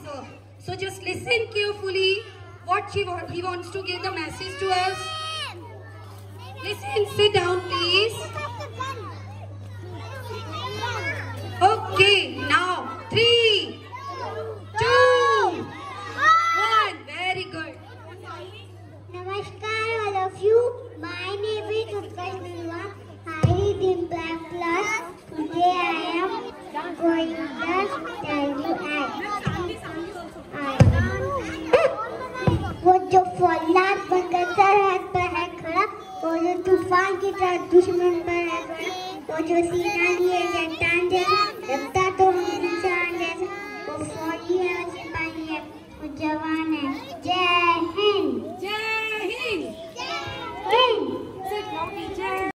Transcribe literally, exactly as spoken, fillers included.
her. So just listen carefully what she wa he wants to give the message to us. Listen, sit down please. Okay, now three, two, one. Very good. Namaskar all of you. My name is Utkarsh Nilwa. I read in black class. Today I am going to tell you I. वो जो फौलाद बनकर सरहद पर है खड़ा, वो जो तूफान की तरह दुश्मन पर है खड़ा, वो जो सीना लिए जंटा